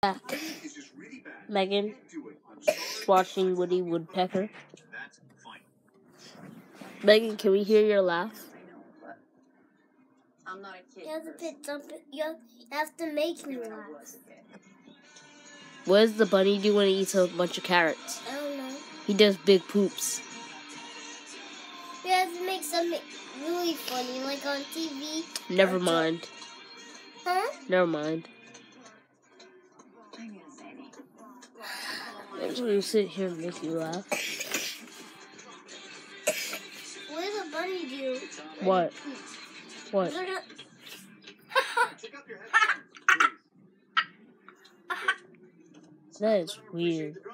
Back. Megan, watching Woody Woodpecker. Megan, can we hear your laugh? I'm not a kid. You have to make me laugh. What does the bunny do when he eats a bunch of carrots? I don't know. He does big poops. You have to make something really funny, like on TV. Never mind. Huh? Never mind. I'm going to sit here and make you laugh. What does a bunny do? What? What? That is weird.